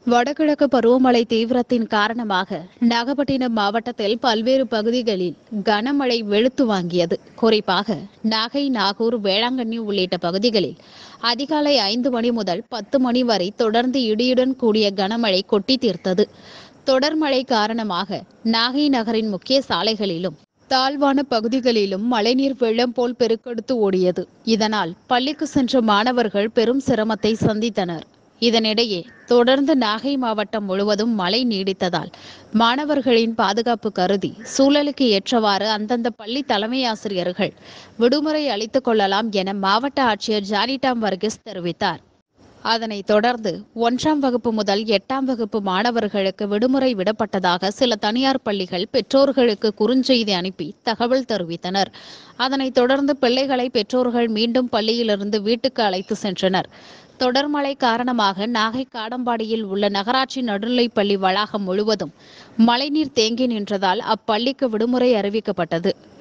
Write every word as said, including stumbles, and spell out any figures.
வடகிழக்கு பருவமழை தீவிரத்தின் காரணமாக நாகப்பட்டினம் மாவட்டத்தில் பல்வேறு பகுதிகளில் கனமழை வெளுத்து வாங்கியது. குறிப்பாக நாகை, நாகூர், வேளாங்கண்ணி உள்ளிட்ட பகுதிகளில் அதிகாலை ஐந்து மணி முதல் பத்து மணி வரை தொடர்ந்து இடியுடன் கூடிய கனமழை கொட்டி தீர்த்தது. தொடர் மழை காரணமாக நாகை நகரின் முக்கிய சாலைகளிலும் தாழ்வான பகுதிகளிலும் மழைநீர் வெள்ளம் போல் பெருக்கெடுத்து ஓடியது. இதனால் பள்ளிக்கு சென்ற மாணவர்கள் பெரும் சிரமத்தை சந்தித்தனர். இதனிடையே தொடர்ந்து நாகை மாவட்டம் முழுவதும் மழை நீடித்ததால் மாணவர்களின் பாதுகாப்பு கருதி சூழலுக்கு ஏற்றவாறு அந்தந்த பள்ளி தலைமை ஆசிரியர்கள் விடுமுறை அளித்துக் கொள்ளலாம் என மாவட்ட ஆட்சியர் ஜானிடாம் வர்கீஸ் தெரிவித்தார். அதனைத் தொடர்ந்து ஒன்றாம் வகுப்பு முதல் எட்டாம் வகுப்பு மாணவர்களுக்கு விடுமுறை விடப்பட்டதாக சில தனியார் பள்ளிகள் பெற்றோர்களுக்கு குறுஞ்செய்தி அனுப்பி தகவல் தெரிவித்தனர். அதனைத் தொடர்ந்து பிள்ளைகளை பெற்றோர்கள் மீண்டும் பள்ளியிலிருந்து வீட்டுக்கு அழைத்து சென்றனர். தொடர் மழை காரணமாக நாகை காடம்பாடியில் உள்ள நகராட்சி நடுநிலைப்பள்ளி வளாகம் முழுவதும் மழைநீர் தேங்கி நின்றதால் அப்பள்ளிக்கு விடுமுறை அறிவிக்கப்பட்டது.